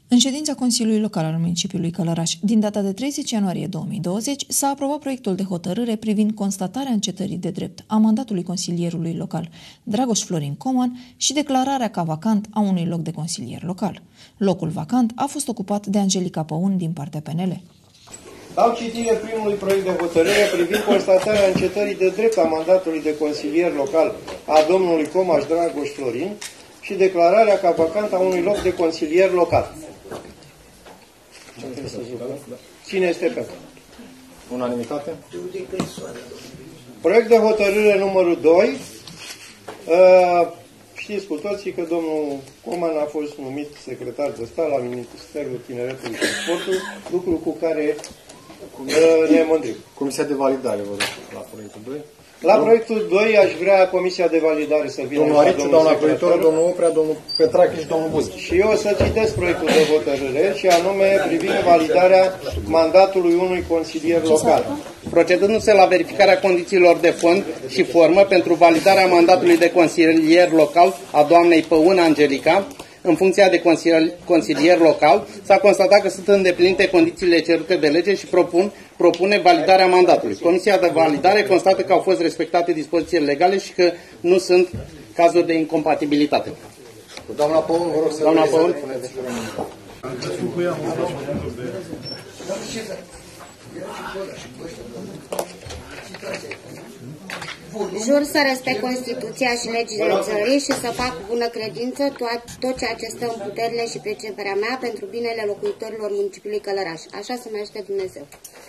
În ședința Consiliului Local al municipiului Călăraș, din data de 30 ianuarie 2020, s-a aprobat proiectul de hotărâre privind constatarea încetării de drept a mandatului consilierului local Dragoș Florin Coman și declararea ca vacant a unui loc de consilier local. Locul vacant a fost ocupat de Angelica Păun din partea PNL. Dau citire primului proiect de hotărâre privind constatarea încetării de drept a mandatului de consilier local a domnului Coman Dragoș Florin și declararea ca vacant a unui loc de consilier local. Cine este pentru? Unanimitate? Proiect de hotărâre numărul 2. Știți cu toții că domnul Coman a fost numit secretar de stat la Ministerul Tineretului și Sportului, lucru cu care ne mândrim. Comisia de validare, vă rog, la proiectul 2. La proiectul 2 aș vrea Comisia de validare să vină. Domnul Ariciu, doamna Proiector, domnul Oprea, domnul Petrache și domnul Buză. Și eu o să citesc proiectul de hotărâre și anume privind validarea mandatului unui consilier local. Procedându-se la verificarea condițiilor de fond și formă pentru validarea mandatului de consilier local a doamnei Păun Angelica, în funcția de consilier local, s-a constatat că sunt îndeplinite condițiile cerute de lege și propune validarea mandatului. Comisia de validare constată că au fost respectate dispozițiile legale și că nu sunt cazuri de incompatibilitate. Doamna Păun, vă rog să Doamna Păun. Jur să respect Constituția și legile țării și să fac cu bună credință tot ceea ce stă în puterile și priceperea mea pentru binele locuitorilor municipiului Călăraș. Așa să-mi ajute Dumnezeu.